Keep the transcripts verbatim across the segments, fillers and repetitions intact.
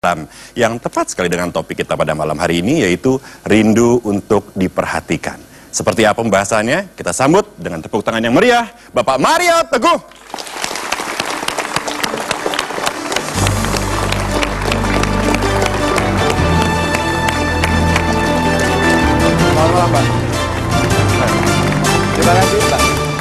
hitam. Yang tepat sekali dengan topik kita pada malam hari ini, yaitu rindu untuk diperhatikan. Seperti apa pembahasannya? Kita sambut dengan tepuk tangan yang meriah, Bapak Mario Teguh. Selamat malam, Pak. Terima kasih, Pak.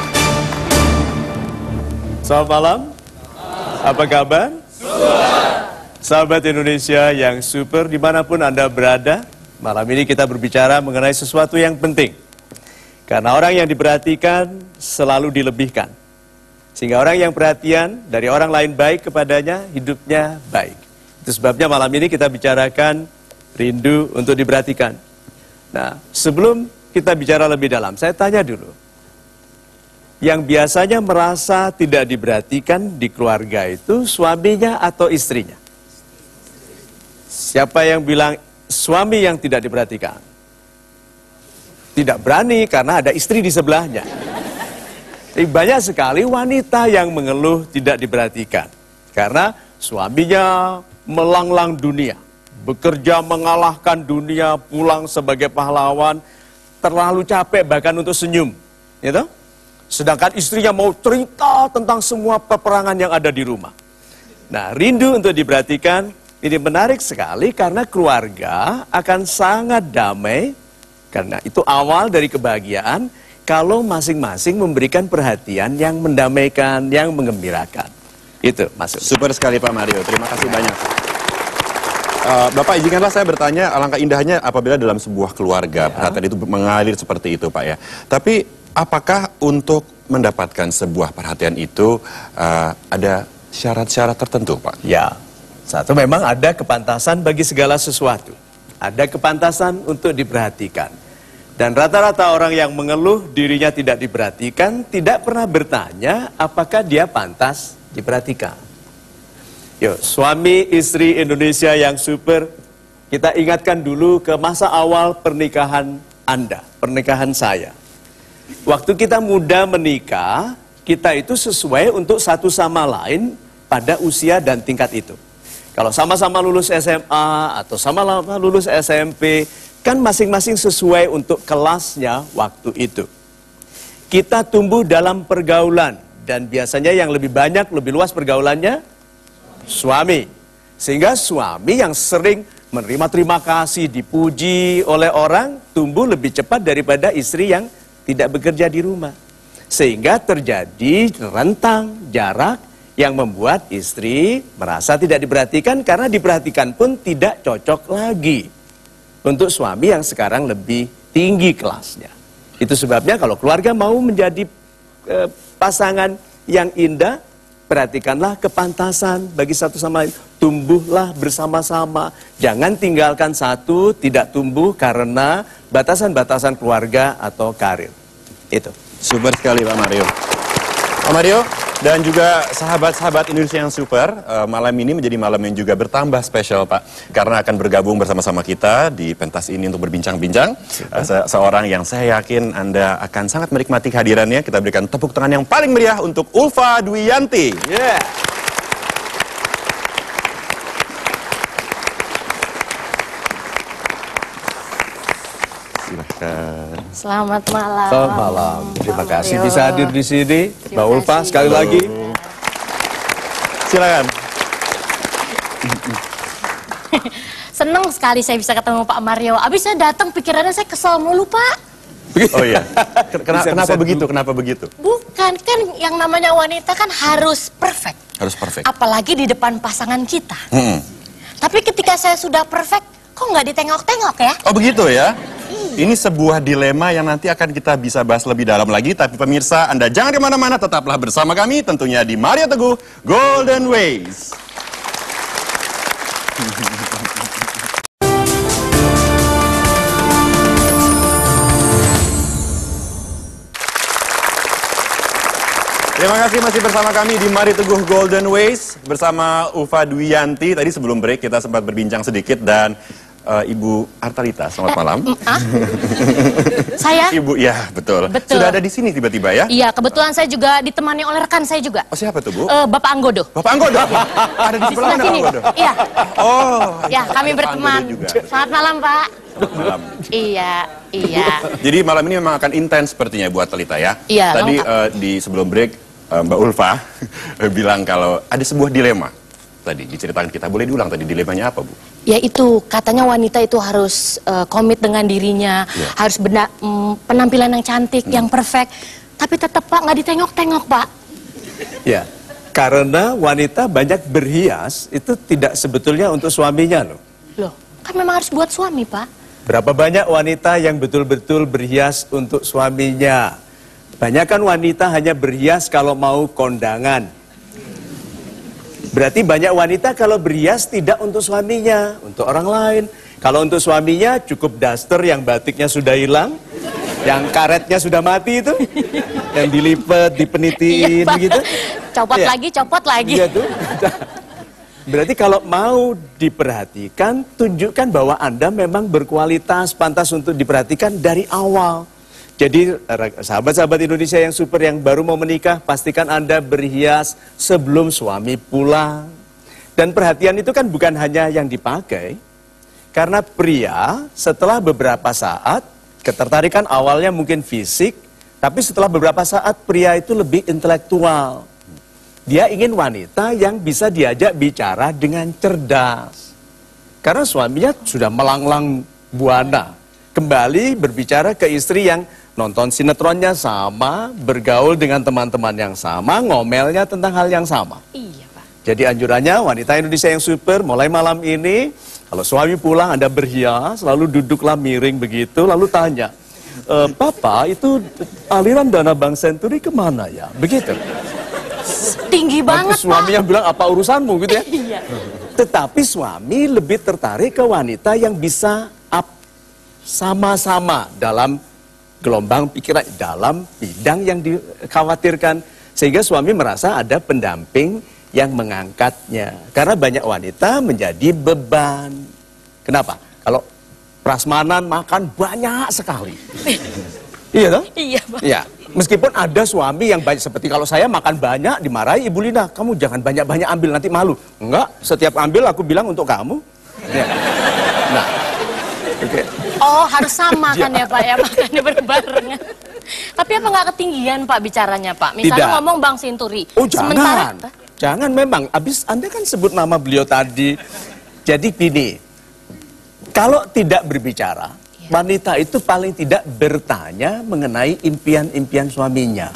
Selamat malam. Apa kabar? Sahabat Indonesia yang super, dimanapun Anda berada, malam ini kita berbicara mengenai sesuatu yang penting. Karena orang yang diperhatikan selalu dilebihkan. Sehingga orang yang perhatian dari orang lain baik kepadanya, hidupnya baik. Itu sebabnya malam ini kita bicarakan rindu untuk diperhatikan. Nah, sebelum kita bicara lebih dalam, saya tanya dulu. Yang biasanya merasa tidak diperhatikan di keluarga itu suaminya atau istrinya? Siapa yang bilang suami yang tidak diperhatikan? Tidak berani karena ada istri di sebelahnya. Tapi banyak sekali wanita yang mengeluh tidak diperhatikan. Karena suaminya melanglang dunia. Bekerja mengalahkan dunia, pulang sebagai pahlawan. Terlalu capek bahkan untuk senyum. Gitu? Sedangkan istrinya mau cerita tentang semua peperangan yang ada di rumah. Nah, rindu untuk diperhatikan ini menarik sekali karena keluarga akan sangat damai. Karena itu awal dari kebahagiaan kalau masing-masing memberikan perhatian yang mendamaikan, yang mengembirakan. Itu maksudnya. Super sekali Pak Mario, terima kasih banyak. Uh, Bapak izinkanlah saya bertanya, alangkah indahnya apabila dalam sebuah keluarga, ya, perhatian itu mengalir seperti itu Pak ya. Tapi apakah untuk mendapatkan sebuah perhatian itu uh, ada syarat-syarat tertentu, Pak? Ya, satu memang ada kepantasan bagi segala sesuatu. Ada kepantasan untuk diperhatikan. Dan rata-rata orang yang mengeluh dirinya tidak diperhatikan, tidak pernah bertanya apakah dia pantas diperhatikan. Yuk, suami istri Indonesia yang super, kita ingatkan dulu ke masa awal pernikahan Anda, pernikahan saya. Waktu kita muda menikah, kita itu sesuai untuk satu sama lain pada usia dan tingkat itu. Kalau sama-sama lulus S M A atau sama-sama lulus S M P, kan masing-masing sesuai untuk kelasnya waktu itu. Kita tumbuh dalam pergaulan, dan biasanya yang lebih banyak, lebih luas pergaulannya, suami. Sehingga suami yang sering menerima terima kasih, dipuji oleh orang, tumbuh lebih cepat daripada istri yang tidak bekerja di rumah. Sehingga terjadi rentang jarak yang membuat istri merasa tidak diperhatikan karena diperhatikan pun tidak cocok lagi untuk suami yang sekarang lebih tinggi kelasnya. Itu sebabnya kalau keluarga mau menjadi eh, pasangan yang indah, perhatikanlah kepantasan bagi satu sama lain. Tumbuhlah bersama-sama. Jangan tinggalkan satu, tidak tumbuh karena batasan-batasan keluarga atau karir. Itu. Super sekali Pak Mario. Pak Mario dan juga sahabat-sahabat Indonesia yang super, uh, malam ini menjadi malam yang juga bertambah spesial Pak. Karena akan bergabung bersama-sama kita di pentas ini untuk berbincang-bincang. Uh, se seorang yang saya yakin Anda akan sangat menikmati kehadirannya. Kita berikan tepuk tangan yang paling meriah untuk Ulfa Dwiyanti. Yeah. Silahkan. Selamat malam. Selamat malam. Terima Pak kasih Mario. bisa hadir di sini, Terima Mbak Ulfa kasih. sekali lagi. Silakan. Senang sekali saya bisa ketemu Pak Mario. Abis saya datang pikirannya saya kesel mulu Pak. Oh iya. Ken Bisa, kenapa bisa begitu? dulu. Kenapa begitu? Bukan, kan yang namanya wanita kan harus perfect. Harus perfect. Apalagi di depan pasangan kita. Hmm. Tapi ketika saya sudah perfect, kok nggak ditengok-tengok ya? Oh begitu ya? Ini sebuah dilema yang nanti akan kita bisa bahas lebih dalam lagi. Tapi pemirsa, Anda jangan kemana-mana, tetaplah bersama kami tentunya di Mario Teguh Golden Ways. Terima kasih masih bersama kami di Mario Teguh Golden Ways bersama Ulfa Dwiyanti. Tadi sebelum break kita sempat berbincang sedikit dan uh, Ibu Artalita. Selamat Eh, malam. mm, ah? Saya? Ibu, ya betul. Betul. Sudah ada di sini tiba-tiba ya? Iya, kebetulan saya juga ditemani oleh rekan saya juga. Oh, siapa tuh, Bu? Eh, Bapak Anggodo. Bapak Anggodo. Ada di Di sebelah sebelah mana, sini. Pak Anggodo? Iya. Oh. Ya, kami ada Pak berteman. Anggodo juga. Selamat malam, Pak. Malam. Iya, iya. Jadi malam ini memang akan intens sepertinya buat Talita ya. Iya, Tadi lengkap. eh, di sebelum break eh, Mbak Ulfa bilang kalau ada sebuah dilema. Tadi diceritakan kita, boleh diulang tadi dilemanya apa, Bu? Ya itu, katanya wanita itu harus eh, komit dengan dirinya, Ya. harus benda, mm, penampilan yang cantik, yang perfect. Tapi tetap Pak, nggak ditengok-tengok Pak. Ya, karena wanita banyak berhias itu tidak sebetulnya untuk suaminya loh. Loh, kan memang harus buat suami Pak. Berapa banyak wanita yang betul-betul berhias untuk suaminya? Banyak kan wanita hanya berhias kalau mau kondangan. Berarti banyak wanita kalau berhias tidak untuk suaminya, untuk orang lain. Kalau untuk suaminya cukup daster yang batiknya sudah hilang, yang karetnya sudah mati itu, yang dilipat, dipenitiin Iya, Pak. gitu. Copot Iya. lagi, copot lagi. Iya tuh. Berarti kalau mau diperhatikan, tunjukkan bahwa Anda memang berkualitas, pantas untuk diperhatikan dari awal. Jadi sahabat-sahabat Indonesia yang super yang baru mau menikah, pastikan Anda berhias sebelum suami pulang. Dan perhatian itu kan bukan hanya yang dipakai. Karena pria setelah beberapa saat, ketertarikan awalnya mungkin fisik, tapi setelah beberapa saat pria itu lebih intelektual. Dia ingin wanita yang bisa diajak bicara dengan cerdas. Karena suaminya sudah melanglang buana. Kembali berbicara ke istri yang nonton sinetronnya sama, bergaul dengan teman-teman yang sama, ngomelnya tentang hal yang sama. Iya Pak. Jadi anjurannya wanita Indonesia yang super, mulai malam ini, kalau suami pulang Anda berhias, lalu duduklah miring begitu, lalu tanya, e, Papa itu aliran dana Bank Senturi kemana ya? Begitu. Tinggi banget Nanti suaminya Pak. bilang apa urusanmu gitu ya. Iya. Tetapi suami lebih tertarik ke wanita yang bisa up sama-sama dalam gelombang pikiran, dalam bidang yang dikhawatirkan. Sehingga suami merasa ada pendamping yang mengangkatnya. Karena banyak wanita menjadi beban. Kenapa? Kalau prasmanan makan banyak sekali. Iya toh? Iya Pak. Iya. Meskipun ada suami yang banyak, seperti kalau saya makan banyak, dimarahi Ibu Lina, kamu jangan banyak-banyak ambil, nanti malu. Enggak, setiap ambil aku bilang untuk kamu. Ya. Nah, oke. Okay. Oh harus sama kan ya Pak ya, makannya berbarengan. Tapi apa nggak ketinggian Pak bicaranya Pak? Misalnya Tidak. ngomong Bang Sinturi. Oh jangan, Sementara, jangan memang. Abis Anda kan sebut nama beliau tadi. Jadi gini, kalau tidak berbicara, wanita itu paling tidak bertanya mengenai impian-impian suaminya.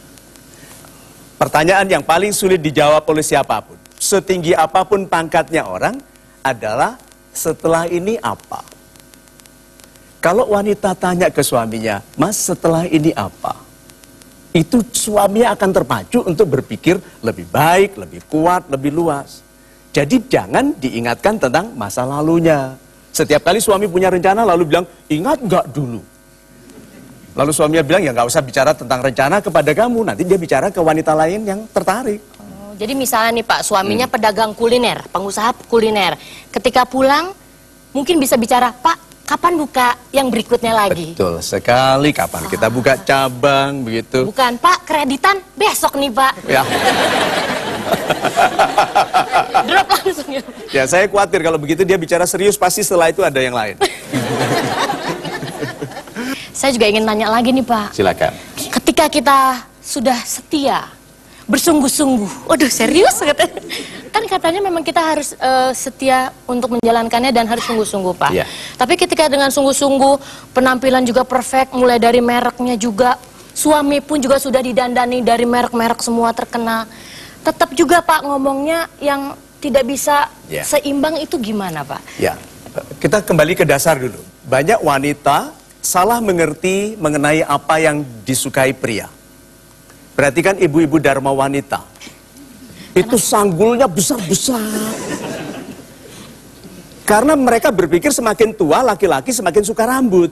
Pertanyaan yang paling sulit dijawab oleh siapapun, setinggi apapun pangkatnya orang, adalah setelah ini apa? Kalau wanita tanya ke suaminya, Mas setelah ini apa? Itu suaminya akan terpacu untuk berpikir lebih baik, lebih kuat, lebih luas. Jadi jangan diingatkan tentang masa lalunya. Setiap kali suami punya rencana lalu bilang, ingat nggak dulu? Lalu suaminya bilang, ya nggak usah bicara tentang rencana kepada kamu. Nanti dia bicara ke wanita lain yang tertarik. Oh, jadi misalnya nih Pak, suaminya hmm. pedagang kuliner, pengusaha kuliner. Ketika pulang, mungkin bisa bicara, Pak, kapan buka yang berikutnya lagi? Betul sekali, kapan kita buka cabang, begitu. Bukan, Pak, kreditan besok nih Pak. Ya. Drop langsung ya. Ya, saya khawatir kalau begitu dia bicara serius, pasti setelah itu ada yang lain. Saya juga ingin tanya lagi nih Pak. Silakan. Ketika kita sudah setia, bersungguh-sungguh, waduh serius katanya. Kan katanya memang kita harus uh, setia untuk menjalankannya dan harus sungguh-sungguh Pak. Iya. Tapi ketika dengan sungguh-sungguh, penampilan juga perfect, mulai dari mereknya juga, suami pun juga sudah didandani dari merek-merek semua terkenal. Tetap juga Pak ngomongnya yang tidak bisa Ya. seimbang itu gimana Pak? Ya, kita kembali ke dasar dulu. Banyak wanita salah mengerti mengenai apa yang disukai pria. Perhatikan ibu-ibu Dharma wanita. Itu sanggulnya besar-besar. Karena mereka berpikir semakin tua laki-laki semakin suka rambut.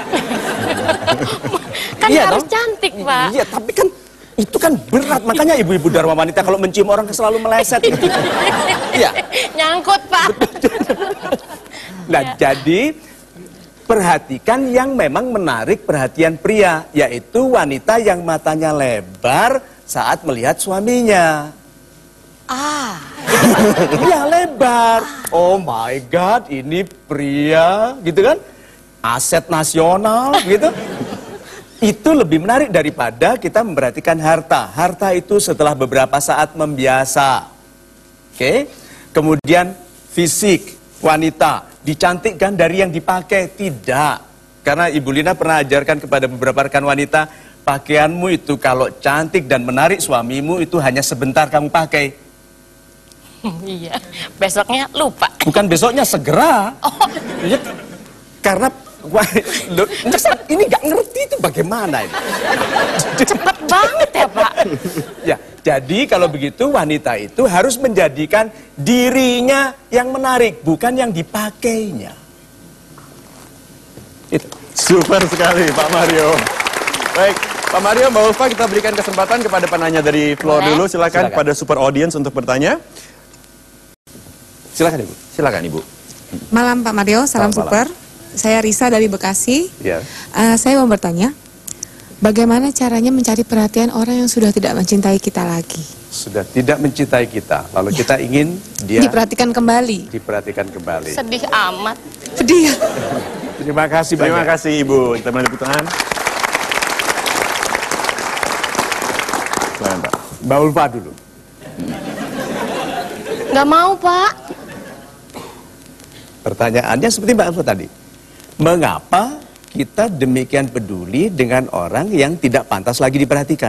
Kan Iya harus dong? cantik Pak. Iya, tapi kan itu kan berat. Makanya ibu-ibu Dharma wanita kalau mencium orang selalu meleset. Iya. Nyangkut Pak. Nah, jadi perhatikan yang memang menarik perhatian pria, yaitu wanita yang matanya lebar saat melihat suaminya. Ah. Iya, lebar. Oh my God, ini pria, gitu kan? Aset nasional, gitu. Itu lebih menarik daripada kita memperhatikan harta. Harta itu setelah beberapa saat membiasa. Oke? Kemudian fisik, wanita, dicantikkan dari yang dipakai? Tidak. Karena Ibu Lina pernah ajarkan kepada beberapa rekan wanita, pakaianmu itu kalau cantik dan menarik suamimu itu hanya sebentar kamu pakai. Iya, besoknya lupa. Bukan besoknya, segera. Oh. Ya, karena wah, lo, ini nggak ngerti itu bagaimana ini. Cepet banget ya Pak. Ya, jadi kalau begitu wanita itu harus menjadikan dirinya yang menarik, bukan yang dipakainya. Itu. Super sekali Pak Mario. Baik, Pak Mario, Mbak Ulfa, kita berikan kesempatan kepada penanya dari floor Boleh? dulu. Silakan, Silakan. pada super audience untuk bertanya. Silakan Ibu. Silakan Ibu. Malam Pak Mario, salam Selamat super. Saya Risa dari Bekasi. Ya. Uh, saya mau bertanya, bagaimana caranya mencari perhatian orang yang sudah tidak mencintai kita lagi? Sudah tidak mencintai kita, lalu kita ingin dia Diperhatikan kembali. diperhatikan kembali. Sedih amat. Sedih ya? Terima kasih Terima banyak. kasih Ibu. Kita beri tepuk tangan. Silakan Pak. Mbak Ulfa dulu. Nggak mau Pak. Pertanyaannya seperti Mbak Ulfa tadi. Mengapa kita demikian peduli dengan orang yang tidak pantas lagi diperhatikan?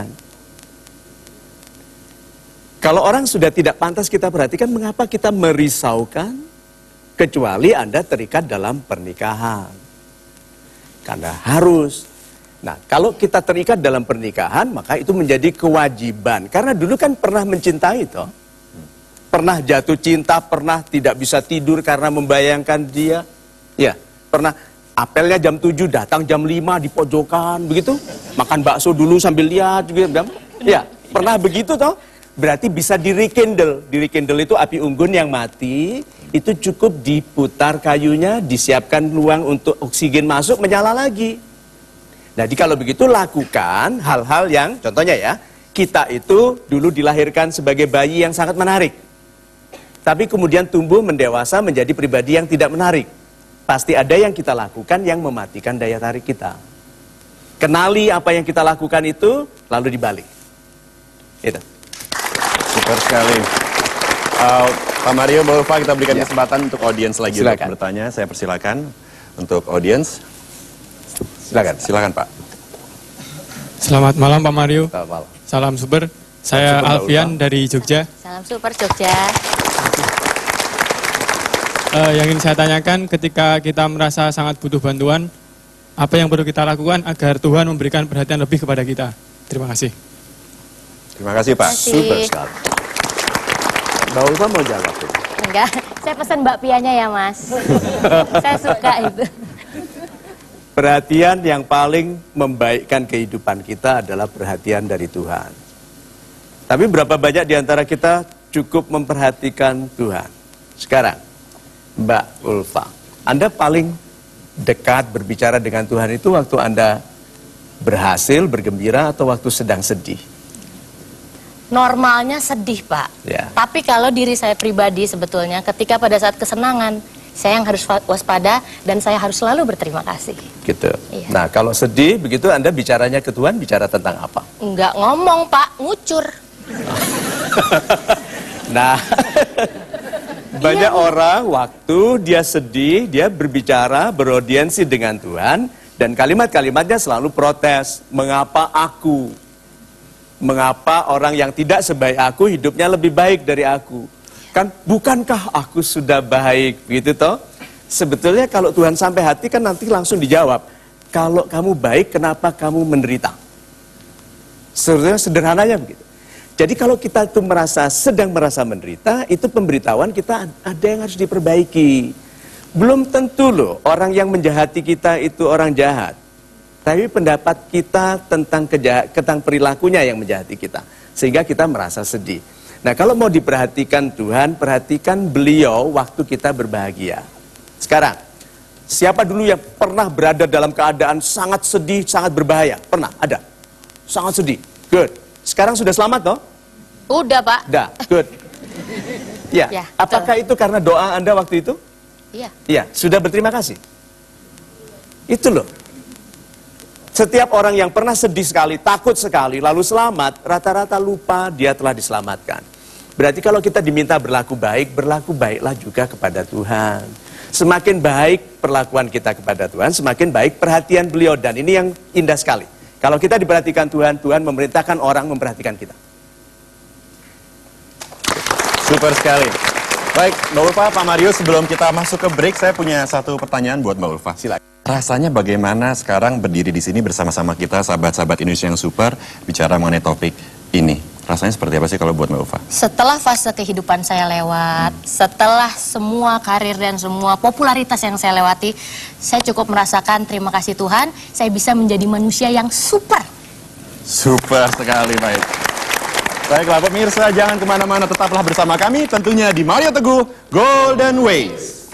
Kalau orang sudah tidak pantas kita perhatikan, mengapa kita merisaukan? Kecuali Anda terikat dalam pernikahan. Karena harus. Nah, kalau kita terikat dalam pernikahan, maka itu menjadi kewajiban. Karena dulu kan pernah mencintai toh. Pernah jatuh cinta, pernah tidak bisa tidur karena membayangkan dia. Ya, pernah apelnya jam tujuh, datang jam lima di pojokan, begitu. Makan bakso dulu sambil lihat, gitu. Ya, pernah begitu toh. Berarti bisa di-rekindle. Di-rekindle itu api unggun yang mati, itu cukup diputar kayunya, disiapkan ruang untuk oksigen masuk, menyala lagi. Jadi kalau begitu lakukan hal-hal yang, contohnya ya, kita itu dulu dilahirkan sebagai bayi yang sangat menarik. Tapi kemudian tumbuh mendewasa menjadi pribadi yang tidak menarik. Pasti ada yang kita lakukan yang mematikan daya tarik kita. Kenali apa yang kita lakukan itu, lalu dibalik. Itu. Super sekali. Uh, Pak Mario, Mbak Ulfa, kita berikan Ya. kesempatan untuk audiens lagi Silakan. untuk bertanya. Saya persilakan untuk audiens. Silakan. Silakan Pak. Selamat malam Pak Mario, Selamat malam. salam super. Saya super, Mbak Alfian Ulfa. dari Jogja. Salam super Jogja. Eh, yang ingin saya tanyakan, ketika kita merasa sangat butuh bantuan, apa yang perlu kita lakukan agar Tuhan memberikan perhatian lebih kepada kita? Terima kasih. Terima kasih Pak. Terima kasih. Super sekali. Mbak Ulfa mau jawab? Enggak, saya pesan bakpianya ya Mas. Saya suka itu. Perhatian yang paling membaikkan kehidupan kita adalah perhatian dari Tuhan. Tapi berapa banyak di antara kita cukup memperhatikan Tuhan? Sekarang, Mbak Ulfa, Anda paling dekat berbicara dengan Tuhan itu waktu Anda berhasil, bergembira, atau waktu sedang sedih? Normalnya sedih Pak. Ya. Tapi kalau diri saya pribadi sebetulnya ketika pada saat kesenangan, saya yang harus waspada dan saya harus selalu berterima kasih. Gitu. Iya. Nah, kalau sedih begitu Anda bicaranya ke Tuhan, bicara tentang apa? Enggak ngomong Pak, ngucur. Nah, banyak orang waktu dia sedih, dia berbicara, beraudiensi dengan Tuhan, dan kalimat-kalimatnya selalu protes. Mengapa aku? Mengapa orang yang tidak sebaik aku hidupnya lebih baik dari aku? Kan, bukankah aku sudah baik? Begitu toh? Sebetulnya kalau Tuhan sampai hati kan nanti langsung dijawab. Kalau kamu baik, kenapa kamu menderita? Sebetulnya sederhananya begitu. Jadi kalau kita itu merasa sedang merasa menderita, itu pemberitahuan kita ada yang harus diperbaiki. Belum tentu loh orang yang menjahati kita itu orang jahat. Tapi pendapat kita tentang kejahat, tentang perilakunya yang menjahati kita. Sehingga kita merasa sedih. Nah kalau mau diperhatikan Tuhan, perhatikan beliau waktu kita berbahagia. Sekarang, Siapa dulu yang pernah berada dalam keadaan sangat sedih, sangat berbahaya? Pernah? Ada? Sangat sedih. Good. Sekarang sudah selamat toh? Udah, Pak. Udah, good. Ya, Ya, apakah itu karena doa Anda waktu itu? Iya. Iya, sudah berterima kasih. Itu loh. Setiap orang yang pernah sedih sekali, takut sekali, lalu selamat, rata-rata lupa dia telah diselamatkan. Berarti kalau kita diminta berlaku baik, berlaku baiklah juga kepada Tuhan. Semakin baik perlakuan kita kepada Tuhan, semakin baik perhatian beliau. Dan ini yang indah sekali. Kalau kita diperhatikan Tuhan, Tuhan memerintahkan orang memperhatikan kita. Super sekali. Baik, Mbak Ulfa, Pak Mario, sebelum kita masuk ke break, saya punya satu pertanyaan buat Mbak Ulfa. Silakan. Rasanya bagaimana sekarang berdiri di sini bersama-sama kita, sahabat-sahabat Indonesia yang super, bicara mengenai topik ini? Rasanya seperti apa sih kalau buat Mbak Ulfa? Setelah fase kehidupan saya lewat, hmm. setelah semua karir dan semua popularitas yang saya lewati, saya cukup merasakan terima kasih Tuhan, saya bisa menjadi manusia yang super. Super sekali, baik. Baiklah pemirsa, jangan kemana-mana, tetaplah bersama kami tentunya di Mario Teguh Golden Ways.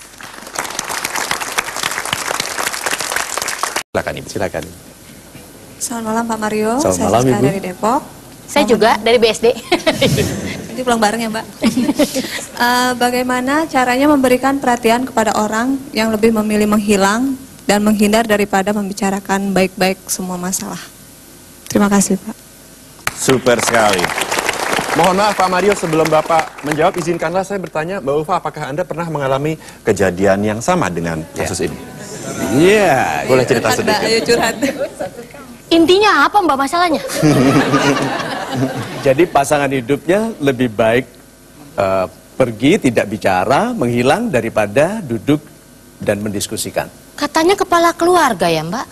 Silakan Ibu. Silakan. Selamat malam Pak Mario, Selamat saya malam, Siska Ibu. dari Depok. Saya juga dari B S D. Nanti pulang bareng ya Mbak. uh, bagaimana caranya memberikan perhatian kepada orang yang lebih memilih menghilang dan menghindar daripada membicarakan baik-baik semua masalah? Terima kasih Pak. Super sekali. Mohon maaf Pak Mario, sebelum Bapak menjawab, izinkanlah saya bertanya, Mbak Ulfa, apakah Anda pernah mengalami kejadian yang sama dengan kasus ini? Iya. Boleh cerita Curhat, sedikit? Mbak, ayo curhat. Intinya apa Mbak masalahnya? Jadi pasangan hidupnya lebih baik uh, pergi, tidak bicara, menghilang daripada duduk dan mendiskusikan. Katanya kepala keluarga ya Mbak?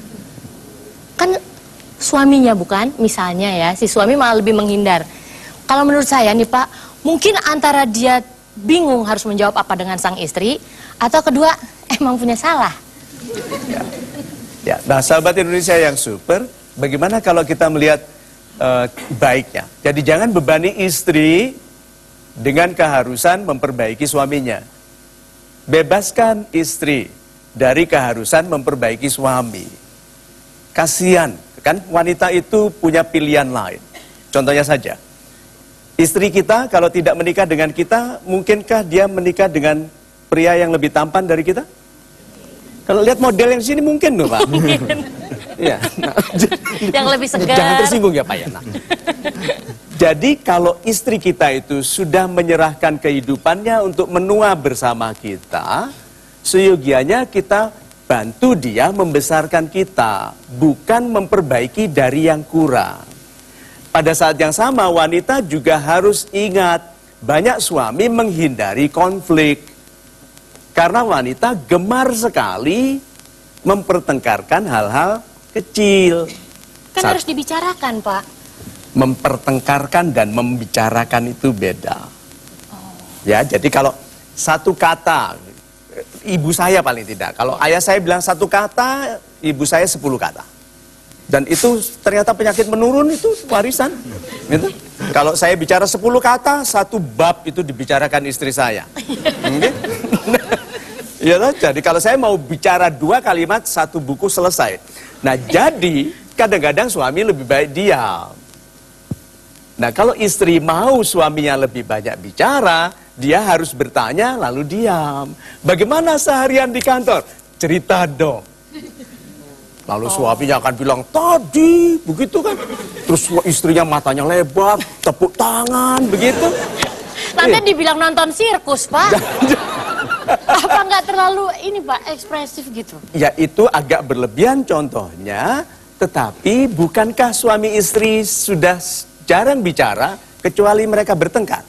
Kan suaminya bukan, misalnya ya, si suami malah lebih menghindar. Kalau menurut saya nih Pak, mungkin antara dia bingung harus menjawab apa dengan sang istri, atau kedua, emang punya salah. Ya. Ya, nah sahabat Indonesia yang super, bagaimana kalau kita melihat uh, baiknya? Jadi jangan bebani istri dengan keharusan memperbaiki suaminya. Bebaskan istri dari keharusan memperbaiki suami. Kasihan, kan wanita itu punya pilihan lain. Contohnya saja, istri kita kalau tidak menikah dengan kita, mungkinkah dia menikah dengan pria yang lebih tampan dari kita? Kalau lihat model yang sini mungkin loh Pak. Mungkin. Ya, nah, Yang lebih segar. Jangan tersinggung ya Pak ya. Nah. Jadi kalau istri kita itu sudah menyerahkan kehidupannya untuk menua bersama kita, seyogianya kita bantu dia membesarkan kita, bukan memperbaiki dari yang kurang. Pada saat yang sama wanita juga harus ingat, banyak suami menghindari konflik. Karena wanita gemar sekali mempertengkarkan hal-hal kecil. Kan Saat harus dibicarakan Pak. mempertengkarkan dan membicarakan itu beda. Ya, jadi kalau satu kata, ibu saya paling tidak. Kalau ayah saya bilang satu kata, ibu saya sepuluh kata. Dan itu ternyata penyakit menurun, itu warisan. Gitu. Kalau saya bicara sepuluh kata, satu bab itu dibicarakan istri saya. Okay? Ya, jadi kalau saya mau bicara dua kalimat, satu buku selesai. Nah, jadi kadang-kadang suami lebih baik diam. Nah, kalau istri mau suaminya lebih banyak bicara, dia harus bertanya lalu diam. Bagaimana seharian di kantor? Cerita dong. Lalu suaminya akan bilang, tadi, begitu kan. Terus istrinya matanya lebar, tepuk tangan, begitu. Nanti dibilang nonton sirkus Pak. Apa nggak terlalu ini Pak, ekspresif gitu? Ya itu agak berlebihan contohnya, tetapi bukankah suami istri sudah jarang bicara kecuali mereka bertengkar?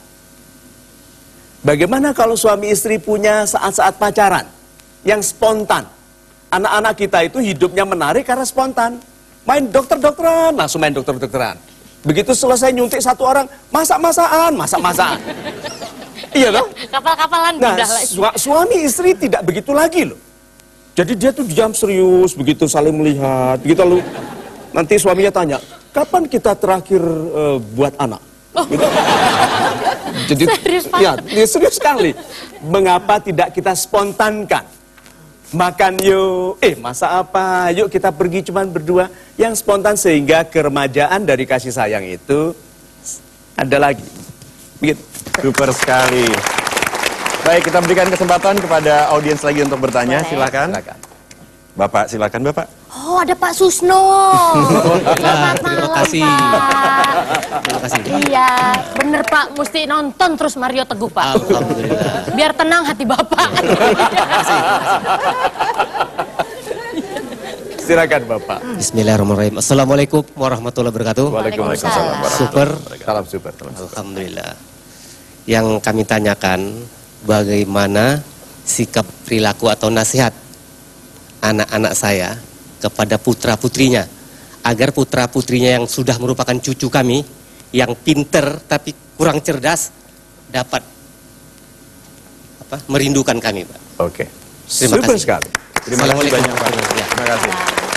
Bagaimana kalau suami istri punya saat-saat pacaran yang spontan? Anak-anak kita itu hidupnya menarik karena spontan. Main dokter-dokteran, langsung main dokter-dokteran. Begitu selesai nyuntik satu orang, masak-masakan, masak-masakan. Iya dong? Kapal-kapalan Nah, pindah lagi. su suami istri tidak begitu lagi loh. Jadi dia tuh diam serius, begitu saling melihat, begitu lalu nanti suaminya tanya, kapan kita terakhir uh, buat anak? Oh. Gitu. Jadi, Serius, Pak? ya, ya, serius sekali. Mengapa tidak kita spontankan? makan yuk, eh masak apa, yuk kita pergi cuman berdua. Yang spontan sehingga keremajaan dari kasih sayang itu ada lagi. Begitu. Super sekali. Baik, kita berikan kesempatan kepada audiens lagi untuk bertanya. Boleh. Silakan. Silakan. Bapak, silakan Bapak. Oh, ada Pak Susno. Selamat terima malam, kasih. Pak. Terima kasih. Iya, bener Pak, mesti nonton terus Mario Teguh Pak. Alhamdulillah. Biar tenang hati Bapak. Silakan Bapak. Bismillahirrahmanirrahim. Assalamualaikum warahmatullahi wabarakatuh. Waalaikumsalam. Super. Salam super. Salam super. Alhamdulillah. Yang kami tanyakan, bagaimana sikap perilaku atau nasihat anak-anak saya kepada putra-putrinya, agar putra-putrinya yang sudah merupakan cucu kami, yang pinter tapi kurang cerdas, dapat apa, merindukan kami, Pak. Oke. Terima Super kasih. sekali. Terima kasih Assalamualaikum banyak Pak. warahmatullahi wabarakatuh. Terima kasih.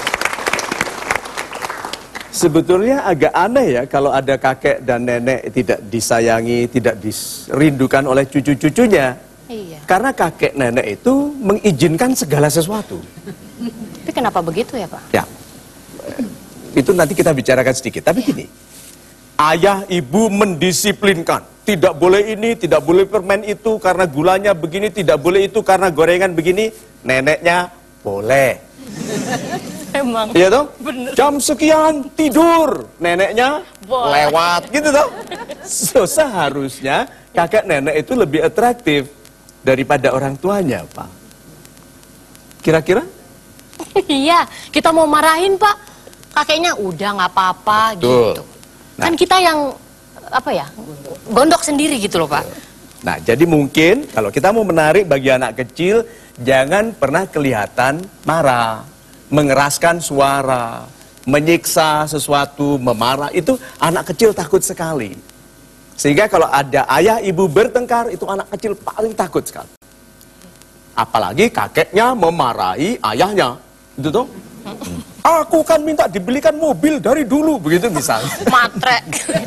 Sebetulnya agak aneh ya kalau ada kakek dan nenek tidak disayangi, tidak dirindukan oleh cucu-cucunya. Iya. Karena kakek nenek itu mengizinkan segala sesuatu. Tapi kenapa begitu ya Pak? Ya, itu nanti kita bicarakan sedikit. Tapi gini, ayah ibu mendisiplinkan. Tidak boleh ini, tidak boleh permen itu karena gulanya begini, tidak boleh itu karena gorengan begini. Neneknya boleh. Emang. Iya toh? Jam sekian tidur, neneknya Boleh. lewat gitu toh. So, seharusnya kakek nenek itu lebih atraktif daripada orang tuanya, Pak. Kira-kira? Iya, kita mau marahin Pak. Kakeknya udah nggak apa-apa Betul. gitu. Nah. Kan kita yang apa ya? Gondok sendiri gitu loh Pak. Nah, jadi mungkin kalau kita mau menarik bagi anak kecil, jangan pernah kelihatan marah, mengeraskan suara, menyiksa sesuatu, memarah. Itu anak kecil takut sekali. Sehingga kalau ada ayah ibu bertengkar, itu anak kecil paling takut sekali. Apalagi kakeknya memarahi ayahnya. Itu tuh. Aku kan minta dibelikan mobil dari dulu, begitu misalnya. Matre.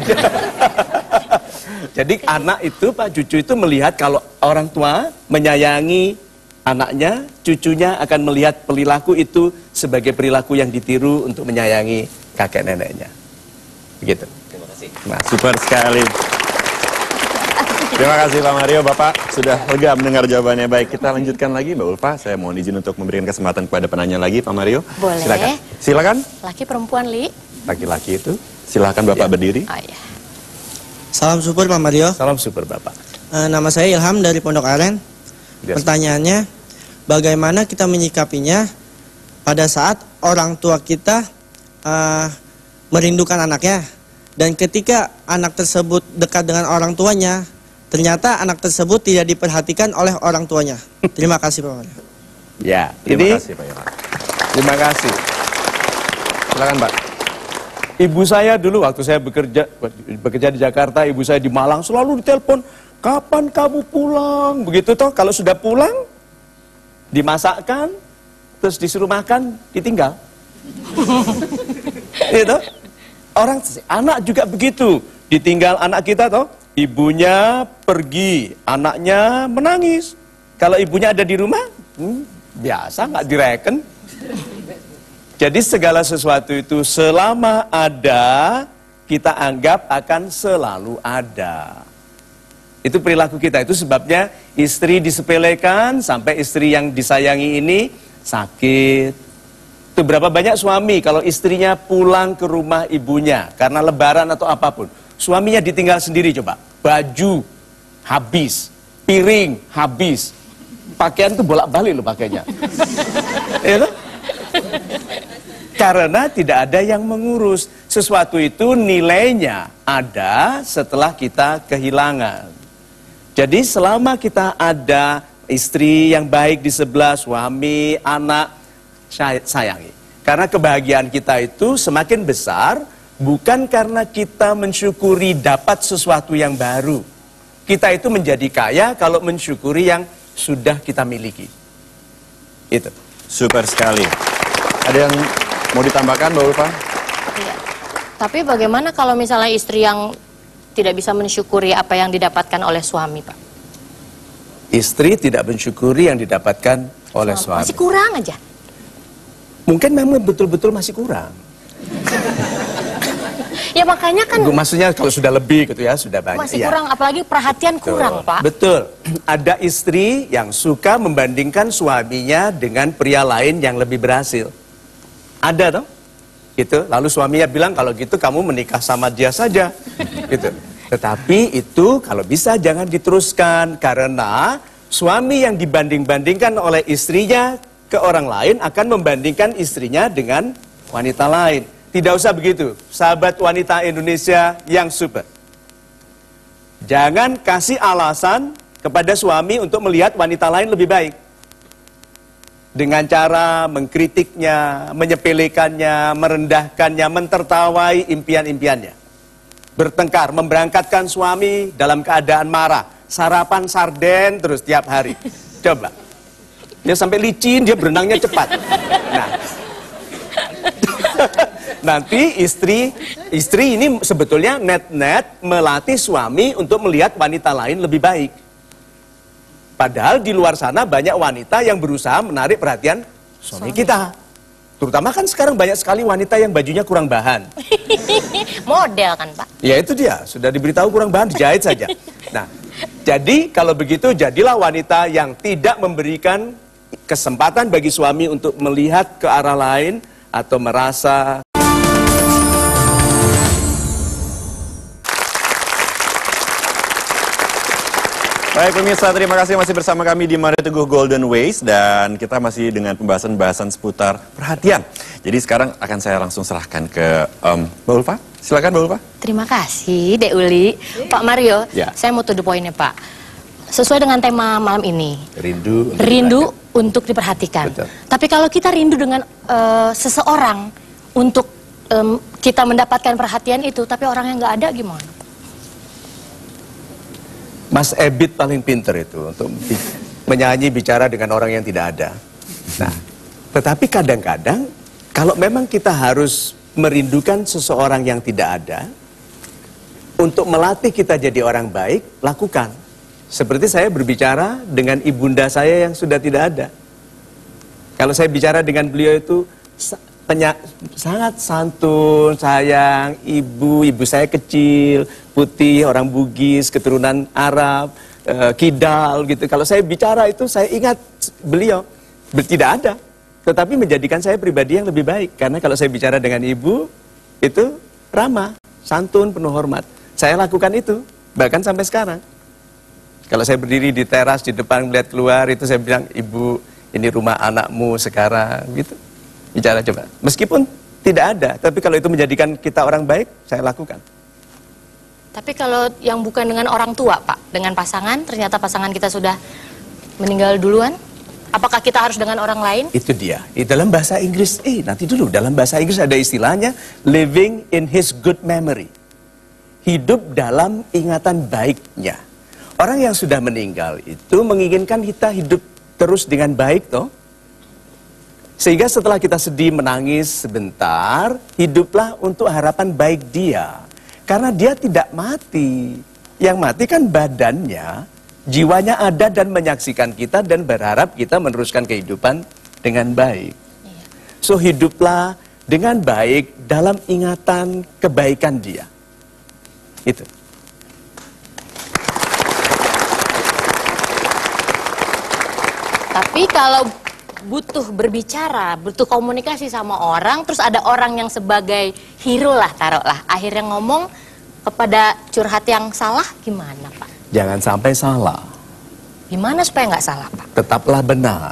Jadi anak itu, Pak, cucu itu melihat kalau orang tua menyayangi anaknya, cucunya akan melihat perilaku itu sebagai perilaku yang ditiru untuk menyayangi kakek neneknya. Begitu. Terima kasih. Nah, Super sekali. Terima kasih Pak Mario, Bapak sudah lega mendengar jawabannya. Baik, kita lanjutkan lagi Mbak Ulfa. Saya mohon izin untuk memberikan kesempatan kepada penanya lagi, Pak Mario. Boleh. Silakan. Silakan. Laki perempuan, Li? laki-laki itu. Silakan Bapak Ya. berdiri. Oh iya. Salam super Pak Mario. Salam super Bapak. Eh, nama saya Ilham dari Pondok Aren. Biasa. Pertanyaannya, bagaimana kita menyikapinya pada saat orang tua kita eh, merindukan anaknya, dan ketika anak tersebut dekat dengan orang tuanya, ternyata anak tersebut tidak diperhatikan oleh orang tuanya. Terima kasih Pak Mario. Ya, Terima ini kasih Pak Ilham. terima kasih. Silakan Mbak. Ibu saya dulu waktu saya bekerja bekerja di Jakarta, ibu saya di Malang selalu ditelepon, kapan kamu pulang? Begitu toh, kalau sudah pulang, dimasakkan, terus disuruh makan, ditinggal. Gitu. Orang anak juga begitu, ditinggal anak kita toh, ibunya pergi, anaknya menangis. Kalau ibunya ada di rumah, hmm, biasa nggak direken. Jadi segala sesuatu itu selama ada, kita anggap akan selalu ada. Itu perilaku kita, itu sebabnya istri disepelekan sampai istri yang disayangi ini sakit. Itu berapa banyak suami kalau istrinya pulang ke rumah ibunya karena lebaran atau apapun. Suaminya ditinggal sendiri coba. Baju habis, piring habis. Pakaian tuh bolak-balik loh pakainya. Ya kan? Karena tidak ada yang mengurus. Sesuatu itu nilainya ada setelah kita kehilangan. Jadi selama kita ada istri yang baik di sebelah, suami, anak, sayangi. Karena kebahagiaan kita itu semakin besar bukan karena kita mensyukuri dapat sesuatu yang baru. Kita itu menjadi kaya kalau mensyukuri yang sudah kita miliki. Itu. Super sekali. Ada yang mau ditambahkan Mbak Ulfa? Iya. Tapi bagaimana kalau misalnya istri yang tidak bisa mensyukuri apa yang didapatkan oleh suami, Pak? Istri tidak mensyukuri yang didapatkan oleh suami. Masih kurang aja. Mungkin memang betul-betul masih kurang. Ya makanya kan Maksudnya kalau sudah lebih gitu ya, sudah banyak. masih ya. kurang, apalagi perhatian Betul. kurang, Pak. Betul. Ada istri yang suka membandingkan suaminya dengan pria lain yang lebih berhasil. Ada toh? Gitu. Lalu suaminya bilang kalau gitu kamu menikah sama dia saja. Gitu. Tetapi itu kalau bisa jangan diteruskan karena suami yang dibanding-bandingkan oleh istrinya ke orang lain akan membandingkan istrinya dengan wanita lain. Tidak usah begitu, sahabat wanita Indonesia yang super. Jangan kasih alasan kepada suami untuk melihat wanita lain lebih baik. Dengan cara mengkritiknya, menyepelekannya, merendahkannya, mentertawai impian-impiannya. Bertengkar, memberangkatkan suami dalam keadaan marah. Sarapan sarden terus tiap hari. Coba. Dia sampai licin, dia berenangnya cepat. Nah, nanti istri istri ini sebetulnya net-net melatih suami untuk melihat wanita lain lebih baik. Padahal di luar sana banyak wanita yang berusaha menarik perhatian suami kita. Terutama kan sekarang banyak sekali wanita yang bajunya kurang bahan. Model kan, Pak? Ya itu dia, sudah diberitahu kurang bahan, dijahit saja. Nah, jadi kalau begitu jadilah wanita yang tidak memberikan kesempatan bagi suami untuk melihat ke arah lain atau merasa. Baik pemirsa, terima kasih masih bersama kami di Mario Teguh Golden Ways dan kita masih dengan pembahasan-pembahasan seputar perhatian. Jadi sekarang akan saya langsung serahkan ke um, Mbak Ulfa. Silakan Mbak Ulfa. Terima kasih, Dek Uli. Pak Mario, Ya. saya mau to the point-nya, Pak. Sesuai dengan tema malam ini, Rindu untuk rindu untuk diperhatikan. Betul. Tapi kalau kita rindu dengan eh, seseorang untuk em, kita mendapatkan perhatian itu, tapi orangnya nggak ada, gimana? Mas Ebit paling pinter itu untuk bi menyanyi bicara dengan orang yang tidak ada. Nah, tetapi kadang-kadang kalau memang kita harus merindukan seseorang yang tidak ada, untuk melatih kita jadi orang baik, lakukan. Seperti saya berbicara dengan ibunda saya yang sudah tidak ada. Kalau saya bicara dengan beliau itu sangat santun, sayang, ibu, ibu saya kecil, putih, orang Bugis, keturunan Arab, e, kidal gitu. Kalau saya bicara itu saya ingat beliau, tidak ada. Tetapi menjadikan saya pribadi yang lebih baik. Karena kalau saya bicara dengan ibu, itu ramah, santun, penuh hormat. Saya lakukan itu, bahkan sampai sekarang. Kalau saya berdiri di teras, di depan melihat keluar, itu saya bilang, ibu, ini rumah anakmu sekarang, gitu. Bicara coba. Meskipun tidak ada, tapi kalau itu menjadikan kita orang baik, saya lakukan. Tapi kalau yang bukan dengan orang tua, Pak, dengan pasangan, ternyata pasangan kita sudah meninggal duluan, apakah kita harus dengan orang lain? Itu dia. Di dalam bahasa Inggris, eh nanti dulu, dalam bahasa Inggris ada istilahnya, living in his good memory. Hidup dalam ingatan baiknya. Orang yang sudah meninggal itu menginginkan kita hidup terus dengan baik, toh. Sehingga setelah kita sedih menangis sebentar, hiduplah untuk harapan baik dia. Karena dia tidak mati. Yang mati kan badannya, jiwanya ada dan menyaksikan kita dan berharap kita meneruskan kehidupan dengan baik. So hiduplah dengan baik dalam ingatan kebaikan dia. Itu. Tapi kalau butuh berbicara, butuh komunikasi sama orang, terus ada orang yang sebagai hero lah, taruhlah, akhirnya ngomong kepada curhat yang salah, gimana Pak? Jangan sampai salah. Gimana supaya nggak salah Pak? Tetaplah benar.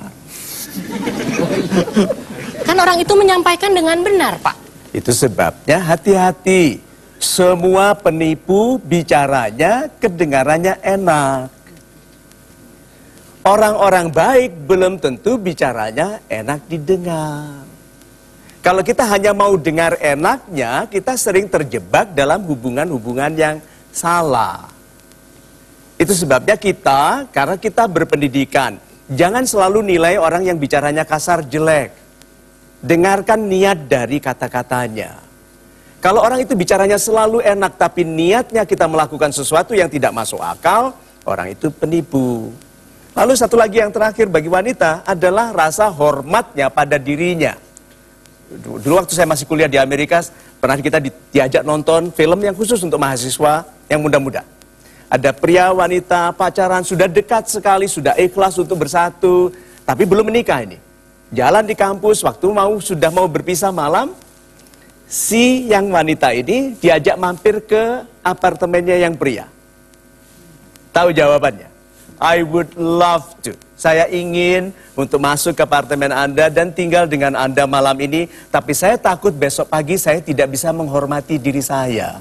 Kan orang itu menyampaikan dengan benar Pak. Itu sebabnya hati-hati. Semua penipu bicaranya, kedengarannya enak. Orang-orang baik belum tentu bicaranya enak didengar. Kalau kita hanya mau dengar enaknya, kita sering terjebak dalam hubungan-hubungan yang salah. Itu sebabnya kita, karena kita berpendidikan, jangan selalu nilai orang yang bicaranya kasar jelek. Dengarkan niat dari kata-katanya. Kalau orang itu bicaranya selalu enak, tapi niatnya kita melakukan sesuatu yang tidak masuk akal, orang itu penipu. Lalu satu lagi yang terakhir bagi wanita adalah rasa hormatnya pada dirinya. Dulu waktu saya masih kuliah di Amerika, pernah kita di, diajak nonton film yang khusus untuk mahasiswa yang muda-muda. Ada pria, wanita, pacaran, sudah dekat sekali, sudah ikhlas untuk bersatu, tapi belum menikah ini. Jalan di kampus, waktu mau sudah mau berpisah malam, si yang wanita ini diajak mampir ke apartemennya yang pria. Tahu jawabannya? I would love to. Saya ingin untuk masuk ke apartemen Anda dan tinggal dengan Anda malam ini, tapi saya takut besok pagi saya tidak bisa menghormati diri saya.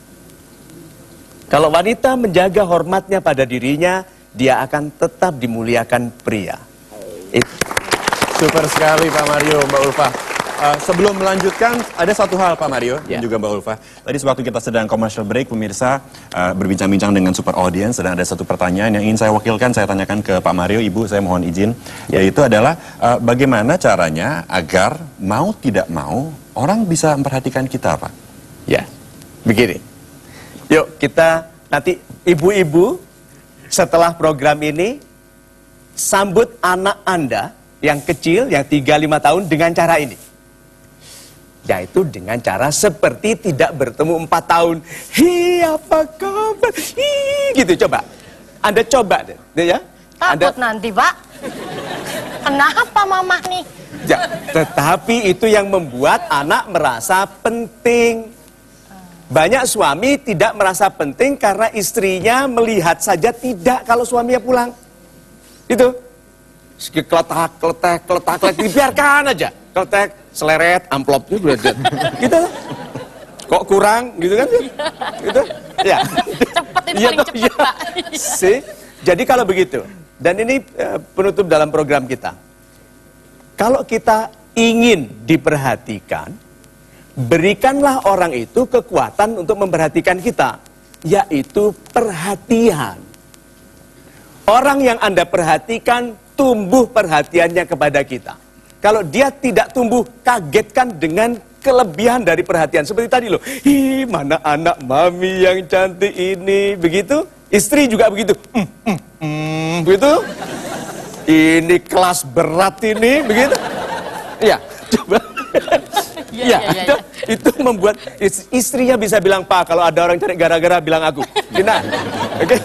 Kalau wanita menjaga hormatnya pada dirinya, dia akan tetap dimuliakan pria. It... Super sekali Pak Mario, Mbak Ulfa. Uh, sebelum melanjutkan, ada satu hal Pak Mario Ya. dan juga Mbak Ulfa. Tadi sewaktu kita sedang commercial break, pemirsa uh, berbincang-bincang dengan super audience, dan ada satu pertanyaan yang ingin saya wakilkan, saya tanyakan ke Pak Mario. Ibu, saya mohon izin. Ya. Yaitu adalah, uh, bagaimana caranya agar mau tidak mau, orang bisa memperhatikan kita, Pak? Ya, begini. Yuk kita nanti ibu-ibu setelah program ini sambut anak Anda yang kecil, yang tiga lima tahun dengan cara ini. Yaitu dengan cara seperti tidak bertemu empat tahun. Hi, apa kabar? Hi, gitu coba. Anda coba deh, ya. Takut Anda, nanti, Pak. Kenapa mama nih? ya, tetapi itu yang membuat anak merasa penting. Banyak suami tidak merasa penting karena istrinya melihat saja tidak kalau suaminya pulang. Itu. Kletak, kletek, kletak, kletek, dibiarkan aja. Kletek, seleret, amplopnya berada. Gitu. Kok kurang, gitu kan? Gitu. Ya. Cepet itu Iya paling toh, cepet, iya. Pak. See? Jadi kalau begitu, dan ini uh, penutup dalam program kita. Kalau kita ingin diperhatikan, berikanlah orang itu kekuatan untuk memperhatikan kita, yaitu perhatian. Orang yang Anda perhatikan, tumbuh perhatiannya kepada kita. Kalau dia tidak tumbuh, kagetkan dengan kelebihan dari perhatian. Seperti tadi loh, ih mana anak mami yang cantik ini. Begitu, istri juga begitu. Mm, mm, mm, begitu. Ini kelas berat ini, begitu. Iya, coba. Iya, Ya, iya, iya, itu, itu membuat is- istrinya bisa bilang, Pak, kalau ada orang cari gara-gara bilang aku. Nah, oke.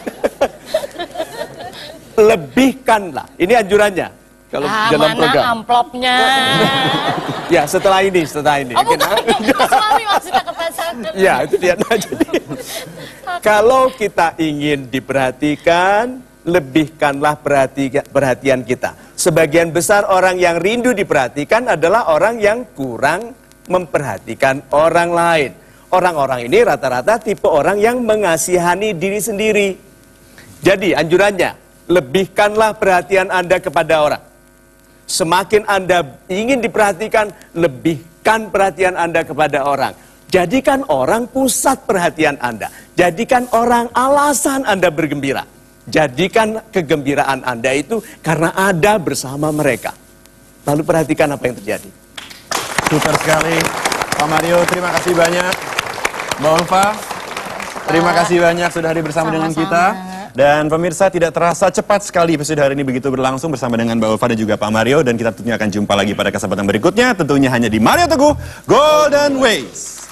Lebihkanlah, ini anjurannya. Kalau Ah, dalam mana program. amplopnya? Ya, setelah ini, setelah ini. Oh, Oke, bukan. nah. Ke suami maksudnya kepesan. Ya, itu dia. Nah, jadi, kalau kita ingin diperhatikan, lebihkanlah perhati- perhatian kita. Sebagian besar orang yang rindu diperhatikan adalah orang yang kurang memperhatikan orang lain. Orang-orang ini rata-rata tipe orang yang mengasihani diri sendiri. Jadi anjurannya, lebihkanlah perhatian Anda kepada orang. Semakin Anda ingin diperhatikan, lebihkan perhatian Anda kepada orang. Jadikan orang pusat perhatian Anda. Jadikan orang alasan Anda bergembira. Jadikan kegembiraan Anda itu karena ada bersama mereka. Lalu perhatikan apa yang terjadi. Super sekali. Pak Mario, terima kasih banyak. Mbak Ulfa, terima kasih banyak sudah hadir bersama dengan kita. Dan pemirsa, tidak terasa cepat sekali episode hari ini begitu berlangsung bersama dengan Mbak Ulfa dan juga Pak Mario. Dan kita tentunya akan jumpa lagi pada kesempatan berikutnya. Tentunya hanya di Mario Teguh Golden Ways.